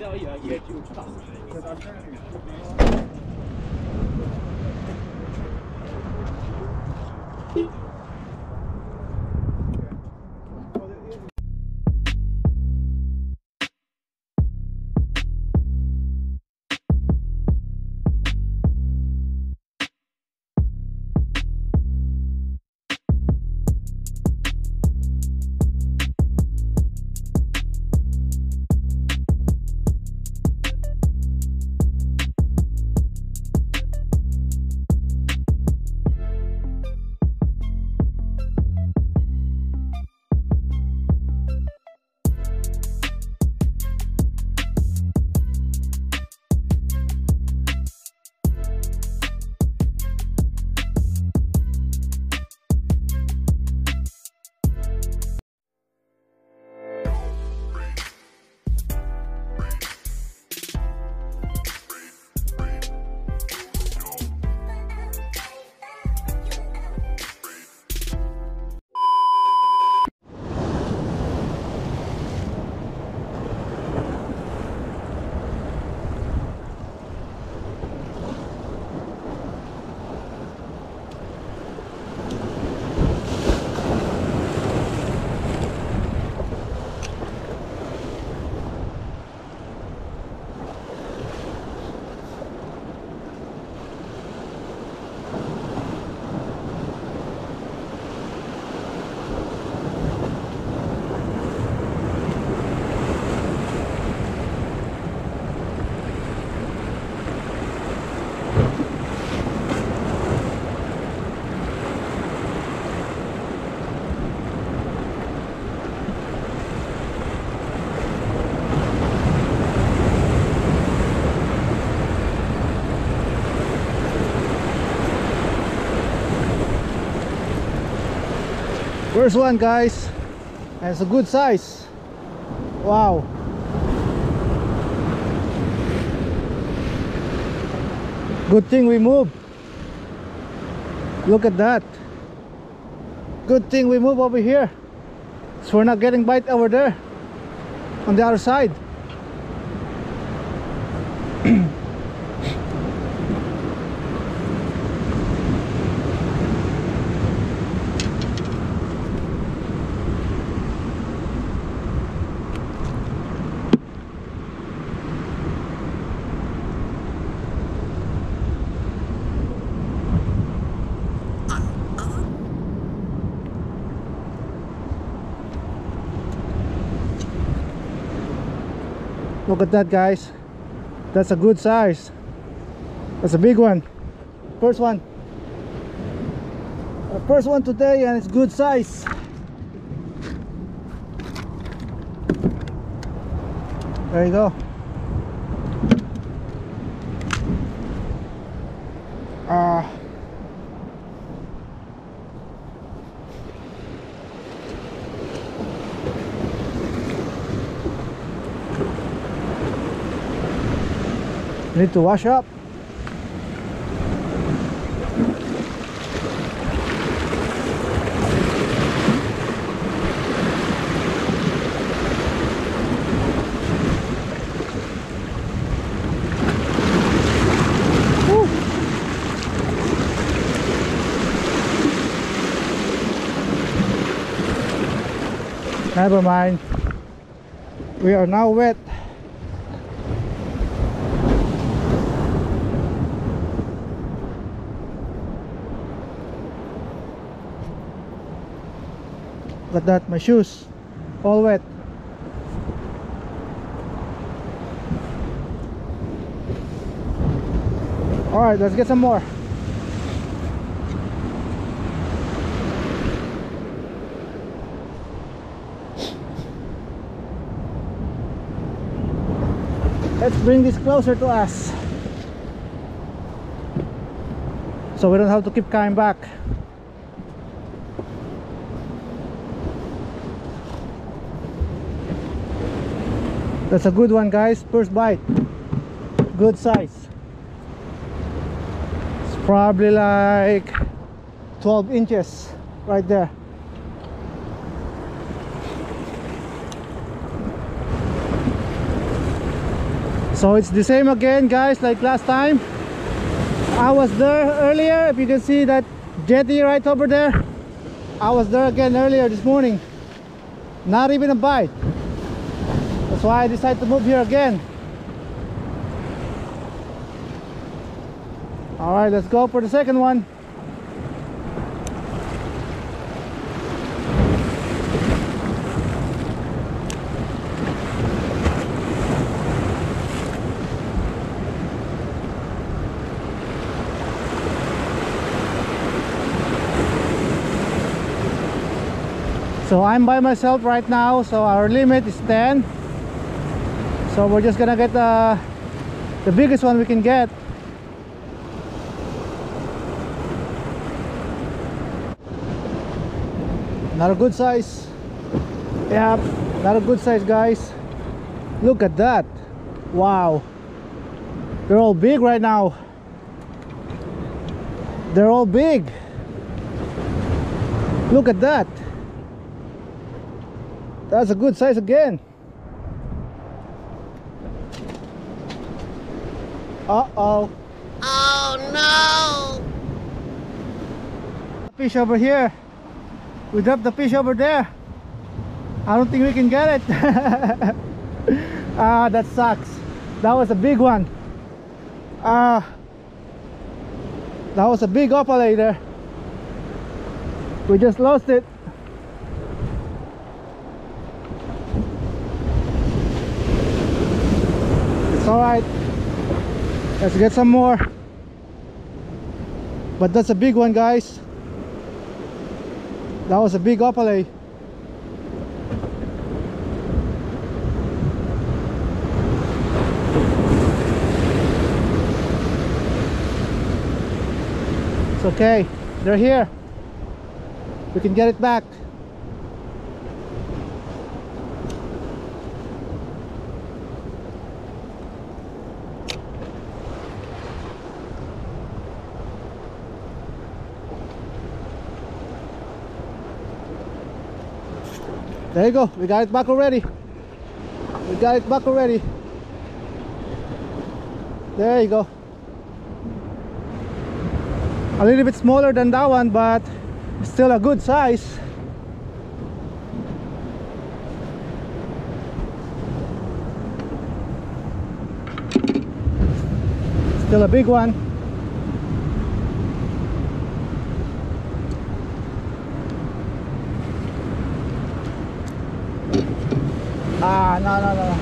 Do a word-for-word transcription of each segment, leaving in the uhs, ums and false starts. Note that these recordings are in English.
tell you, I get you. First one, guys, and it's a good size. Wow. Good thing we moved. Look at that. Good thing we move over here, so we're not getting bite over there on the other side. Look at that, guys. That's a good size. That's a big one. First one. Our first one today, and it's good size. There you go. Ah. Uh, Need to wash up. Woo. Never mind. We are now wet. Look at that, my shoes all wet. All right, let's get some more. Let's bring this closer to us, so we don't have to keep coming back. That's a good one, guys. First bite. Good size. It's probably like twelve inches right there. So it's the same again, guys, like last time. I was there earlier. If you can see that jetty right over there, I was there again earlier this morning. Not even a bite. That's why I decided to move here again. All right, let's go for the second one. So I'm by myself right now, so our limit is ten. So we're just gonna get the, the biggest one we can get. Not a good size. Yeah, not a good size, guys. Look at that. Wow. They're all big right now. They're all big. Look at that. That's a good size again. Uh-oh. Oh no! Fish over here. We dropped the fish over there. I don't think we can get it. Ah, that sucks. That was a big one. Ah, that was a big opalite there. We just lost it. It's alright. Let's get some more. But that's a big one, guys. That was a big opalite. It's okay. They're here. We can get it back. There you go. We got it back already. We got it back already. There you go. A little bit smaller than that one, but still a good size. Still a big one. Ah, no, no, no.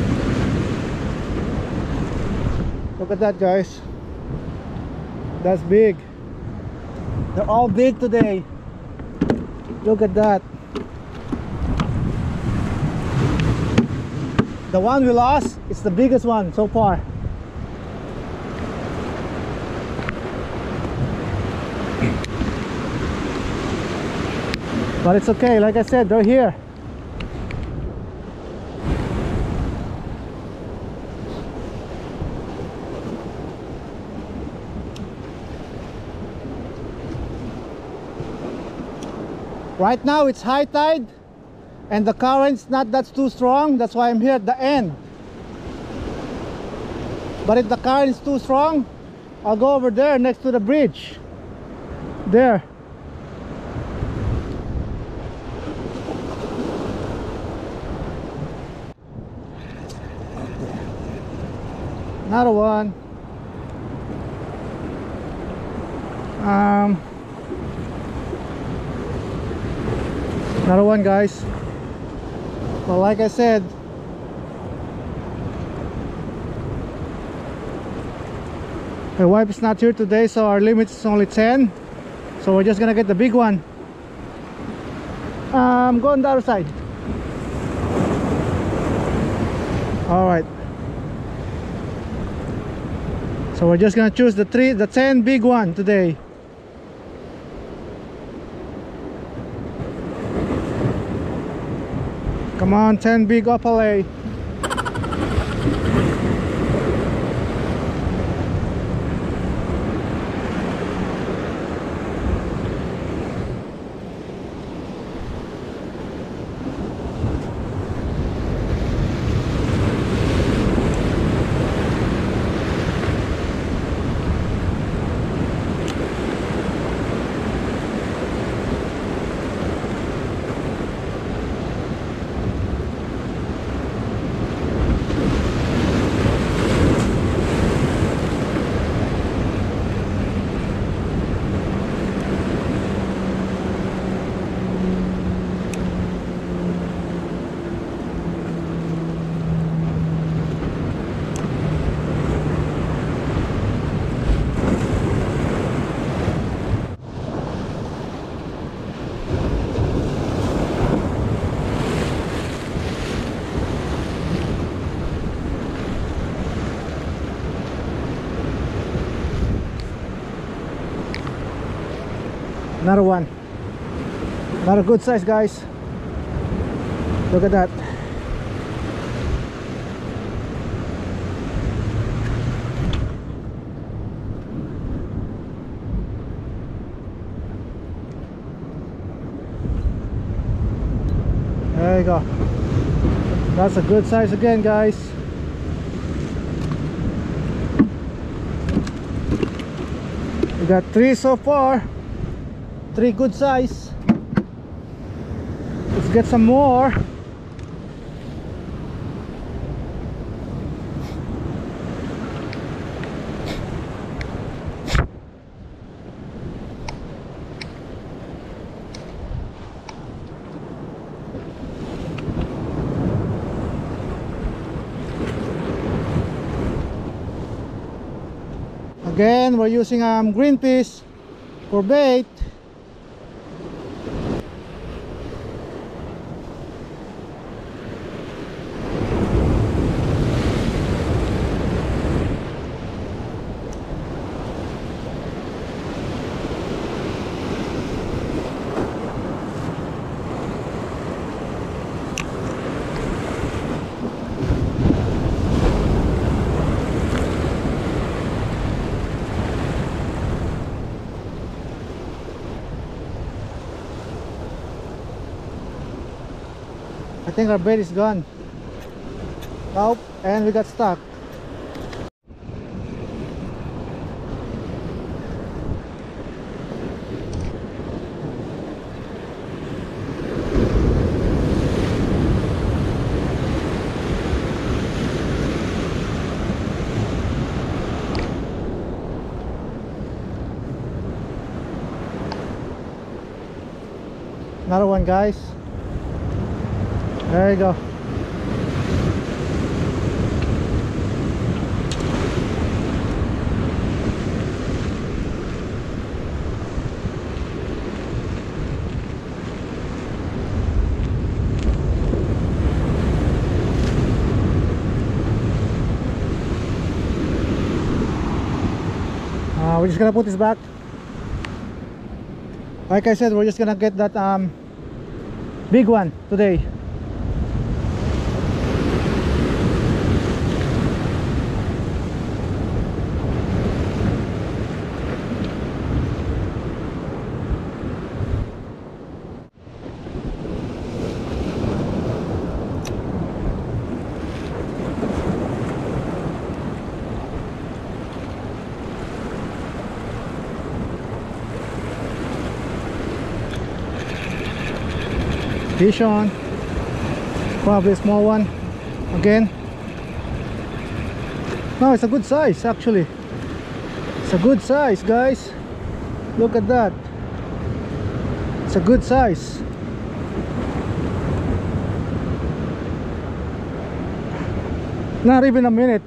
Look at that, guys. That's big. They're all big today. Look at that. The one we lost is the biggest one so far. But it's okay, like I said, they're here. Right now it's high tide and the current's not that's too strong. That's why I'm here at the end. But if the current is too strong, I'll go over there next to the bridge. There. Another one. Um Another one, guys. But like I said, my wife is not here today, so our limit is only ten. So we're just gonna get the big one. Um, go on the other side. All right. So we're just gonna choose the three, the ten big one today. Come on, ten big opalite. Another one. Not a good size, guys. Look at that. There you go. That's a good size again, guys. We got three so far. Three good size. Let's get some more. Again, we're using um, green peas for bait. I think our bait is gone. Nope, and we got stuck. Another one, guys. There you go. Uh, we're just gonna put this back. Like I said, we're just gonna get that um, big one today. Fish on, probably a small one again. No, it's a good size actually. It's a good size, guys. Look at that. It's a good size. Not even a minute.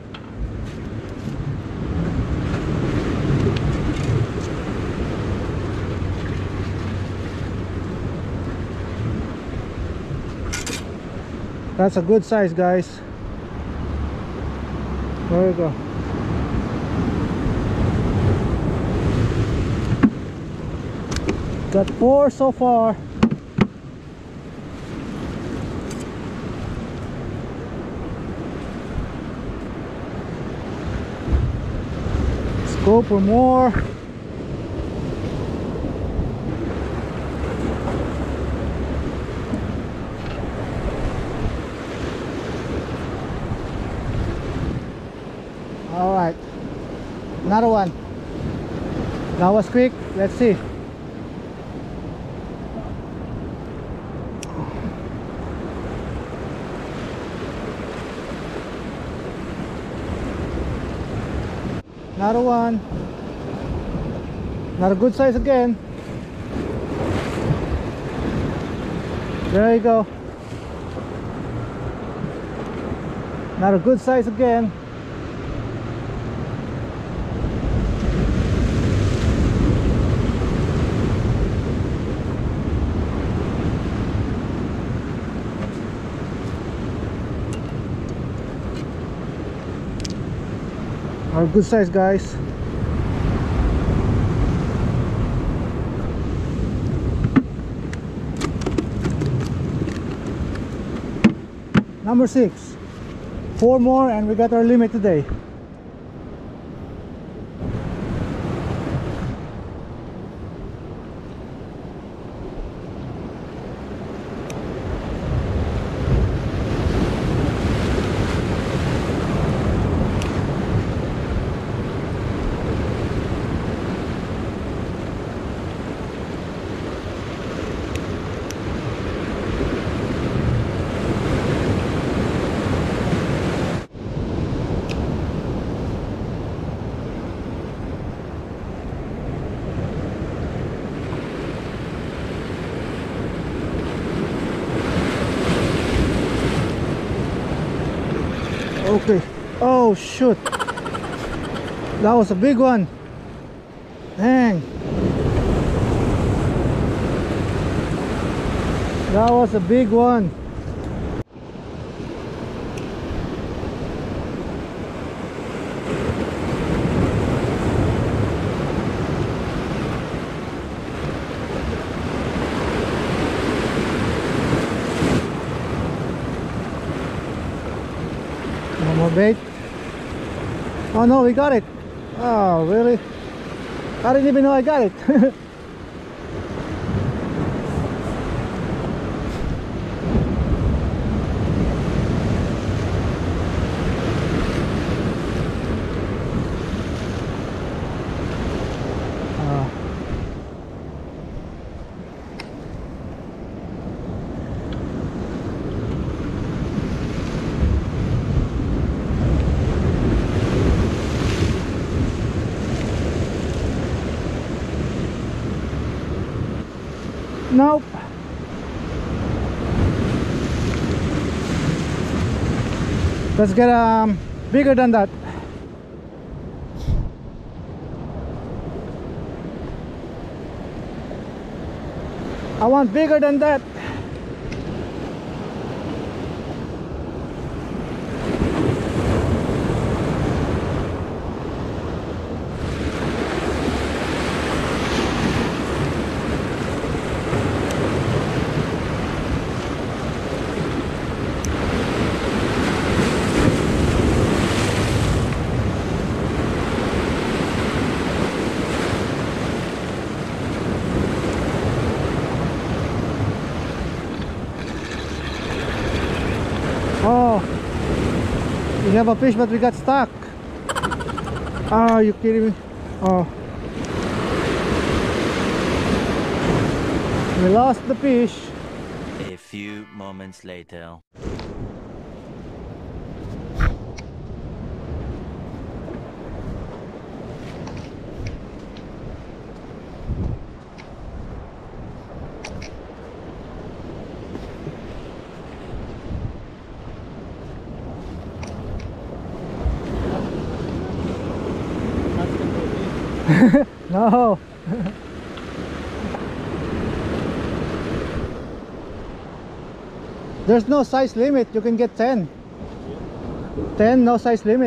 That's a good size, guys. There you go. Got four so far. Let's go for more. All right, another one. That was quick. Let's see. Another one. Not a good size again. There you go. Not a good size again. Are good size, guys. number six. Four more and we got our limit today. Okay. Oh shoot. That was a big one. Dang. That was a big one. No more bait. Oh no, we got it. Oh really? I didn't even know I got it. Ah. Nope. Let's get um bigger than that. I want bigger than that. Oh, we have a fish but we got stuck. Are you kidding me? Oh, we lost the fish. A few moments later. No. There's no size limit. You can get ten. ten, no size limit.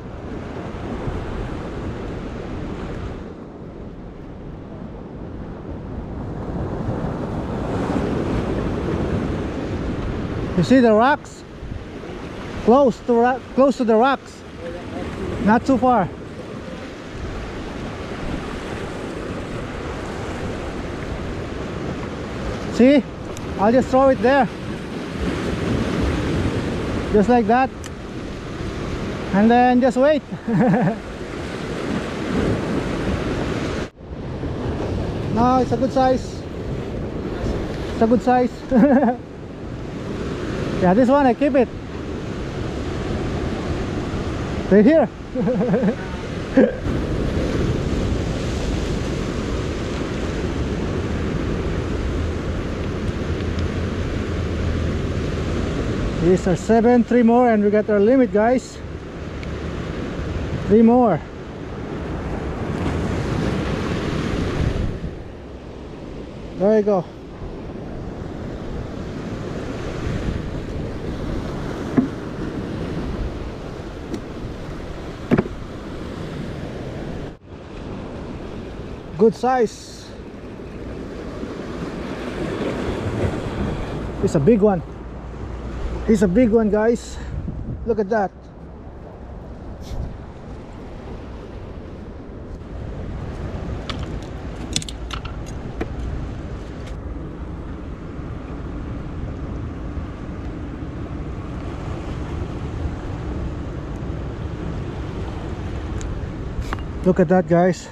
You see the rocks? Close to ro close to the rocks. Not too far. See? I'll just throw it there. Just like that. And then just wait. No, it's a good size. It's a good size. Yeah, this one I keep it. Right here. These are seven, three more, and we got our limit, guys. Three more. There you go. Good size. It's a big one. He's a big one, guys. Look at that. Look at that, guys.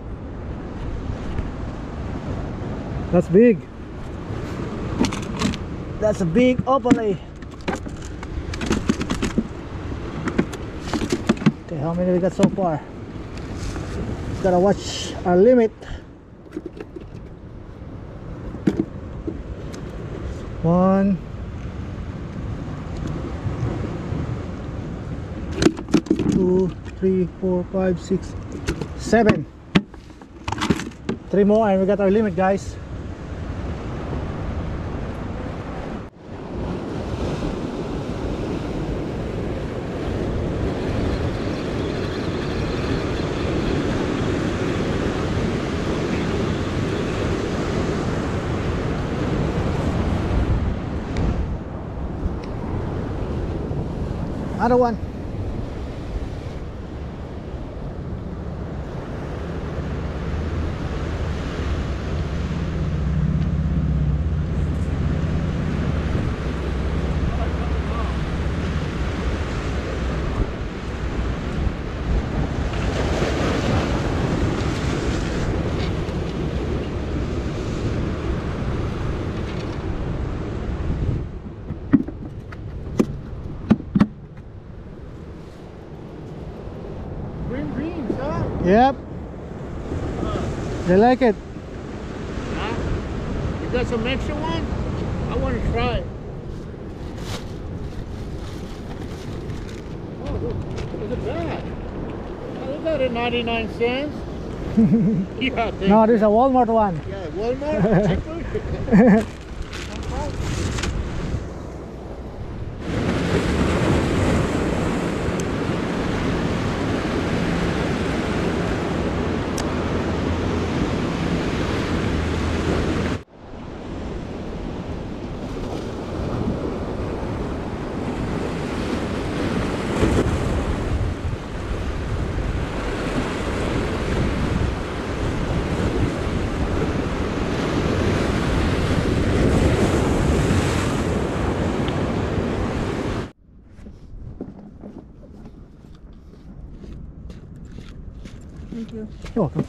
That's big. That's a big opale. Okay, how many we got so far? Gotta watch our limit. One, two, three, four, five, six, seven. Three more and we got our limit, guys. Another one. Yep. They like it. Huh? You got some extra one? I want to try it. Oh, look, look at that. Oh, look at it, ninety-nine cents. Yeah, thank No, you. this is a Walmart one. Yeah, Walmart. Thank you. You're welcome.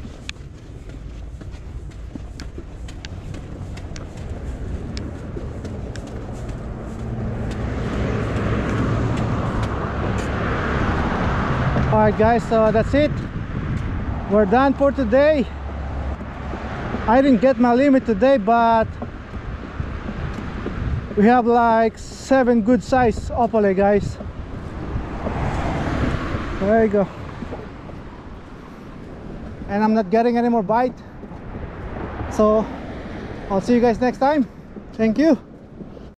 Alright guys, so that's it. We're done for today. I didn't get my limit today, but we have like seven good size opale, guys. There you go. And I'm not getting any more bite, so I'll see you guys next time. Thank you.